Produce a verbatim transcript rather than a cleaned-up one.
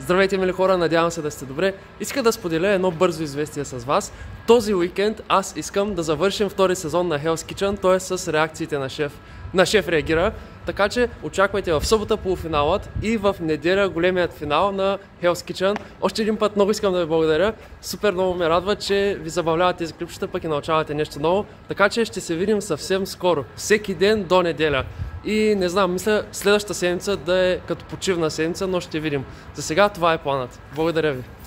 Здравейте, мили хора, надявам се да сте добре. Иска да споделя едно бързо известие с вас. Този уикенд аз искам да завършим втори сезон на Hell's Kitchen, т.е. с реакциите на шеф. На шеф реагира, така че очаквайте в събота полуфиналът и в неделя големият финал на Hell's Kitchen. Още един път много искам да ви благодаря. Супер много ме радва, че ви забавляват тези клипчета, пък и научавате нещо ново. Така че ще се видим съвсем скоро. Всеки ден до неделя. И не знам, мисля следващата седмица да е като почивна седмица, но ще видим. За сега това е планът. Благодаря ви.